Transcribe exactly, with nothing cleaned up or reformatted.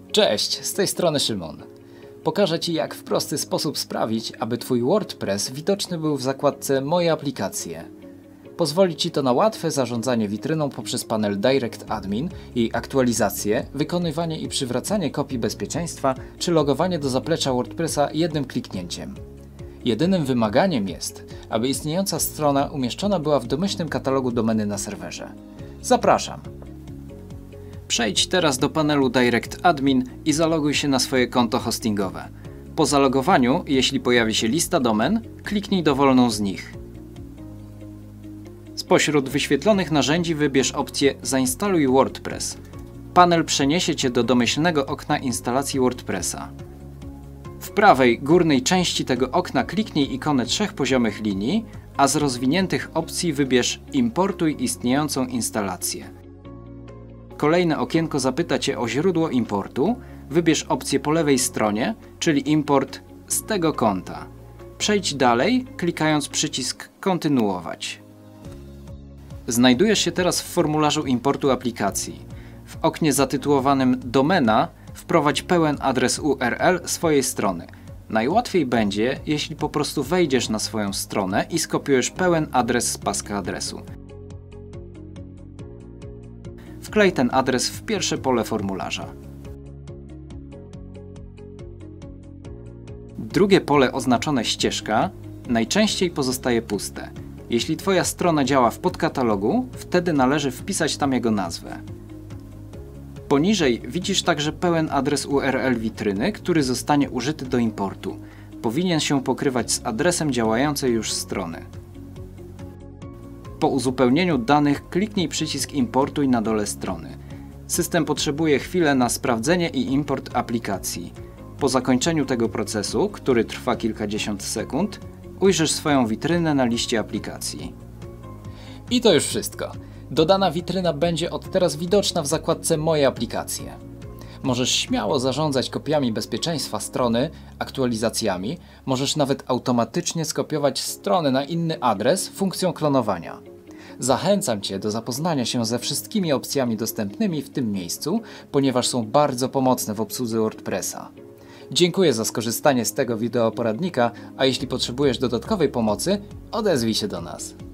Cześć, z tej strony Szymon. Pokażę Ci, jak w prosty sposób sprawić, aby Twój WordPress widoczny był w zakładce Moje aplikacje. Pozwoli Ci to na łatwe zarządzanie witryną poprzez panel Direct Admin, jej aktualizację, wykonywanie i przywracanie kopii bezpieczeństwa czy logowanie do zaplecza WordPressa jednym kliknięciem. Jedynym wymaganiem jest, aby istniejąca strona umieszczona była w domyślnym katalogu domeny na serwerze. Zapraszam! Przejdź teraz do panelu Direct Admin i zaloguj się na swoje konto hostingowe. Po zalogowaniu, jeśli pojawi się lista domen, kliknij dowolną z nich. Spośród wyświetlonych narzędzi wybierz opcję Zainstaluj WordPress. Panel przeniesie Cię do domyślnego okna instalacji WordPressa. W prawej górnej części tego okna kliknij ikonę trzech poziomych linii, a z rozwiniętych opcji wybierz Importuj istniejącą instalację. Kolejne okienko zapyta Cię o źródło importu. Wybierz opcję po lewej stronie, czyli import z tego konta. Przejdź dalej, klikając przycisk Kontynuować. Znajdujesz się teraz w formularzu importu aplikacji. W oknie zatytułowanym Domena wprowadź pełen adres U R L swojej strony. Najłatwiej będzie, jeśli po prostu wejdziesz na swoją stronę i skopiujesz pełen adres z paska adresu. Wklej ten adres w pierwsze pole formularza. Drugie pole oznaczone ścieżka najczęściej pozostaje puste. Jeśli Twoja strona działa w podkatalogu, wtedy należy wpisać tam jego nazwę. Poniżej widzisz także pełen adres U R L witryny, który zostanie użyty do importu. Powinien się pokrywać z adresem działającej już strony. Po uzupełnieniu danych kliknij przycisk Importuj na dole strony. System potrzebuje chwilę na sprawdzenie i import aplikacji. Po zakończeniu tego procesu, który trwa kilkadziesiąt sekund, ujrzysz swoją witrynę na liście aplikacji. I to już wszystko. Dodana witryna będzie od teraz widoczna w zakładce Moje aplikacje. Możesz śmiało zarządzać kopiami bezpieczeństwa strony, aktualizacjami, możesz nawet automatycznie skopiować strony na inny adres funkcją klonowania. Zachęcam Cię do zapoznania się ze wszystkimi opcjami dostępnymi w tym miejscu, ponieważ są bardzo pomocne w obsłudze WordPressa. Dziękuję za skorzystanie z tego wideoporadnika, a jeśli potrzebujesz dodatkowej pomocy, odezwij się do nas.